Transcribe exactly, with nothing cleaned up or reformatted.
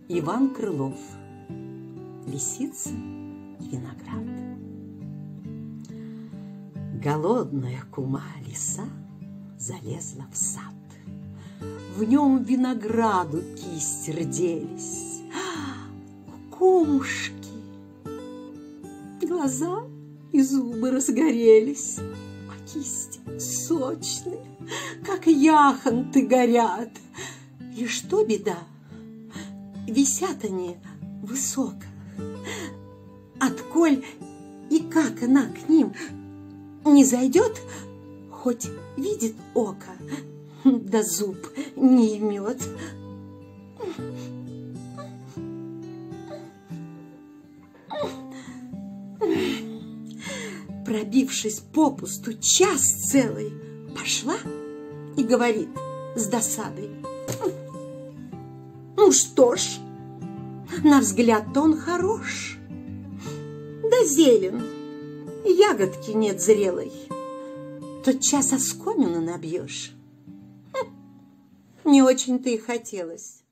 Иван Крылов. Лисица и виноград. Голодная кума лиса залезла в сад. В нем винограду кисти рделись. У кумушки глаза и зубы разгорелись, а кисти сочные, как яхонты, горят. И что беда? Висят они высоко. Отколь и как она к ним не зайдет, хоть видит око, да зуб не имет. Пробившись попусту час целый, пошла и говорит с досадой: ну что ж, на взгляд-то он хорош, да зелен, ягодки нет зрелой, тотчас оскомину набьешь. Не очень-то и хотелось.